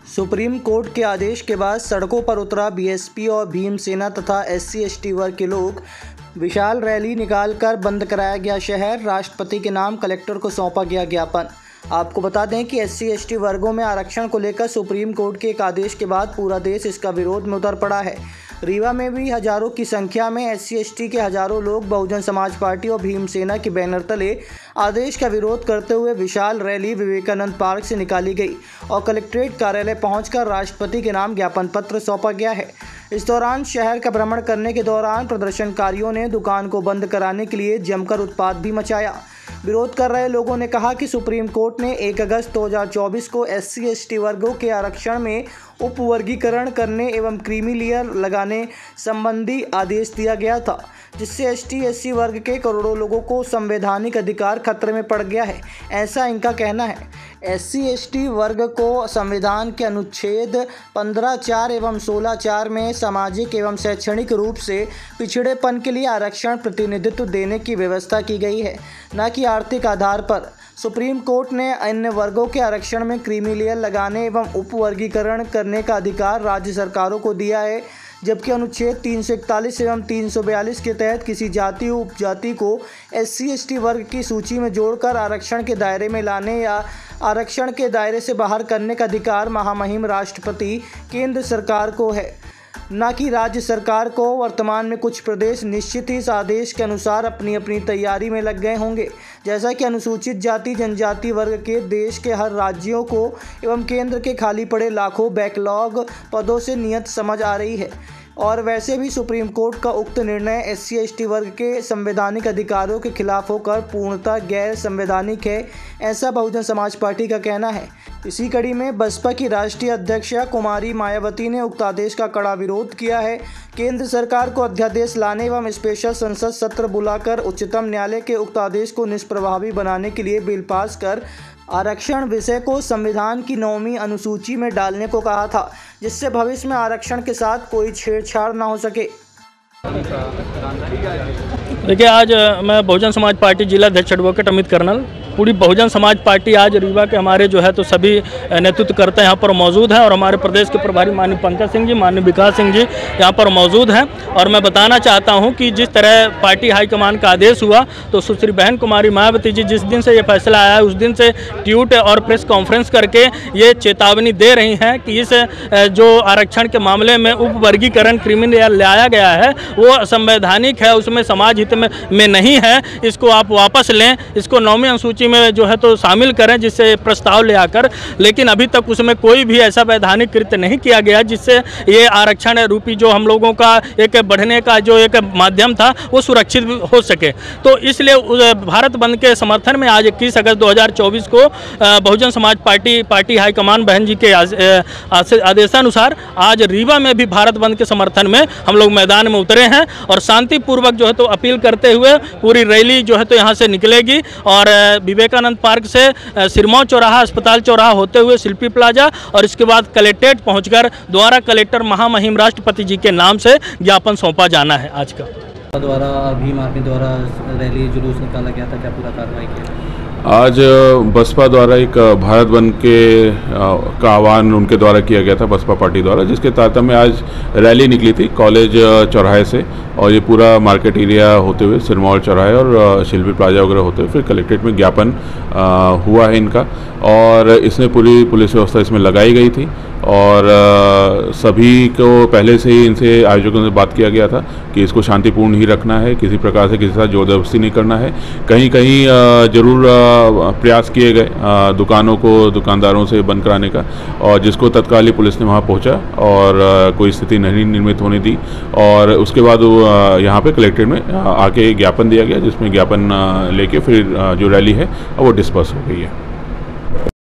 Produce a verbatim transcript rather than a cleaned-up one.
Supreme court के आदेश के बाद सड़कों पर उतरा बीएसपी और भीमसेना तथा एससी एसटी वर्ग के लोग। विशाल रैली निकालकर बंद कराया गया शहर। राष्ट्रपति के नाम कलेक्टर को सौंपा गया ज्ञापन। आपको बता दें कि एससी एसटी वर्गों में आरक्षण को लेकर सुप्रीम कोर्ट के एक आदेश के बाद पूरा देश इसका विरोध में उतर पड़ा है। रीवा में भी हजारों की संख्या में एससी एसटी के हजारों लोग बहुजन समाज पार्टी और भीमसेना के बैनर तले आदेश का विरोध करते हुए विशाल रैली विवेकानंद पार्क से निकाली गई और कलेक्ट्रेट कार्यालय पहुंचकर राष्ट्रपति के नाम ज्ञापन पत्र सौंपा गया है। इस दौरान शहर का भ्रमण करने के दौरान प्रदर्शनकारियों ने दुकान को बंद कराने के लिए जमकर उत्पात भी मचाया। विरोध कर रहे लोगों ने कहा कि सुप्रीम कोर्ट ने एक अगस्त दो हज़ार चौबीस को एससी एसटी वर्गों के आरक्षण में उपवर्गीकरण करने एवं क्रीमी लेयर लगाने संबंधी आदेश दिया गया था, जिससे एसटी एससी वर्ग के करोड़ों लोगों को संवैधानिक अधिकार खतरे में पड़ गया है, ऐसा इनका कहना है। एससी एसटी वर्ग को संविधान के अनुच्छेद पंद्रह चार एवं सोलह चार में सामाजिक एवं शैक्षणिक रूप से पिछड़ेपन के लिए आरक्षण प्रतिनिधित्व देने की व्यवस्था की गई है, न कि आर्थिक आधार पर। सुप्रीम कोर्ट ने अन्य वर्गों के आरक्षण में क्रीमी लेयर लगाने एवं उपवर्गीकरण करने का अधिकार राज्य सरकारों को दिया है, जबकि अनुच्छेद तीन सौ इकतालीस एवं तीन सौ बयालीस के तहत किसी जाति उपजाति को एससी एसटी वर्ग की सूची में जोड़कर आरक्षण के दायरे में लाने या आरक्षण के दायरे से बाहर करने का अधिकार महामहिम राष्ट्रपति केंद्र सरकार को है, न कि राज्य सरकार को। वर्तमान में कुछ प्रदेश निश्चित ही इस आदेश के अनुसार अपनी अपनी तैयारी में लग गए होंगे, जैसा कि अनुसूचित जाति जनजाति वर्ग के देश के हर राज्यों को एवं केंद्र के खाली पड़े लाखों बैकलॉग पदों से नियत समझ आ रही है। और वैसे भी सुप्रीम कोर्ट का उक्त निर्णय एससी एसटी वर्ग के संवैधानिक अधिकारों के खिलाफ होकर पूर्णतः गैर संवैधानिक है, ऐसा बहुजन समाज पार्टी का कहना है। इसी कड़ी में बसपा की राष्ट्रीय अध्यक्ष कुमारी मायावती ने उक्त आदेश का कड़ा विरोध किया है। केंद्र सरकार को अध्यादेश लाने एवं स्पेशल संसद सत्र बुलाकर उच्चतम न्यायालय के उक्त आदेश को निष्प्रभावी बनाने के लिए बिल पास कर आरक्षण विषय को संविधान की नौवीं अनुसूची में डालने को कहा था, जिससे भविष्य में आरक्षण के साथ कोई छेड़छाड़ न हो सके। देखिए, आज मैं बहुजन समाज पार्टी जिला अध्यक्ष एडवोकेट अमित कर्नल, पूरी बहुजन समाज पार्टी आज रीवा के हमारे जो है तो सभी नेतृत्व करते यहाँ पर मौजूद हैं और हमारे प्रदेश के प्रभारी माननीय पंकज सिंह जी, माननीय विकास सिंह जी यहाँ पर मौजूद हैं। और मैं बताना चाहता हूँ कि जिस तरह पार्टी हाईकमान का आदेश हुआ तो सुश्री बहन कुमारी मायावती जी जिस दिन से ये फैसला आया उस दिन से ट्वीट और प्रेस कॉन्फ्रेंस करके ये चेतावनी दे रही हैं कि इस जो आरक्षण के मामले में उपवर्गीकरण क्रिमिनल लाया गया है वो असंवैधानिक है, उसमें समाज हित में, में नहीं है। इसको आप वापस लें, इसको नौवीं अनुसूची में जो है तो शामिल करें, जिससे प्रस्ताव ले आकर। लेकिन अभी तक उसमें कोई भी ऐसा वैधानिक कृत्य नहीं किया गया जिससे ये आरक्षण रूपी जो हम लोगों का एक बढ़ने का जो एक माध्यम था वो सुरक्षित हो सके। तो इसलिए भारत बंद के समर्थन में आज इक्कीस अगस्त दो हज़ार चौबीस को Bahujan Samaj party party high command बहन जी के आदेशानुसार आज रीवा में भी भारत बंद के समर्थन में हम लोग मैदान में उतरे हैं और शांतिपूर्वक जो है तो अपील करते हुए पूरी रैली जो है तो यहाँ से निकलेगी और विवेकानंद पार्क से सिरमौर चौराहा, अस्पताल चौराहा होते हुए शिल्पी प्लाजा और इसके बाद कलेक्ट्रेट पहुंचकर द्वारा कलेक्टर महामहिम राष्ट्रपति जी के नाम से ज्ञापन सौंपा जाना है। आज का द्वारा भीम आर्मी द्वारा रैली जुलूस निकाला गया था, क्या पूरा कार्रवाई किया? आज बसपा द्वारा एक भारत बंद के का आह्वान उनके द्वारा किया गया था, बसपा पार्टी द्वारा, जिसके तारतम्य में आज रैली निकली थी कॉलेज चौराहे से और ये पूरा मार्केट एरिया होते हुए सिरमौर चौराहे और शिल्पी प्लाजा वगैरह होते हुए फिर कलेक्ट्रेट में ज्ञापन हुआ है इनका। और इसमें पूरी पुलिस व्यवस्था इसमें लगाई गई थी और सभी को पहले से ही इनसे आयोजकों से बात किया गया था कि इसको शांतिपूर्ण ही रखना है, किसी प्रकार से किसी के साथ जोर जबरदस्ती नहीं करना है। कहीं कहीं जरूर प्रयास किए गए दुकानों को दुकानदारों से बंद कराने का, और जिसको तत्काल ही पुलिस ने वहां पहुंचा और कोई स्थिति नहीं निर्मित होने दी। और उसके बाद यहाँ पे कलेक्ट्रेट में आके ज्ञापन दिया गया, जिसमें ज्ञापन लेके फिर जो रैली है वो डिस्पर्स हो गई है।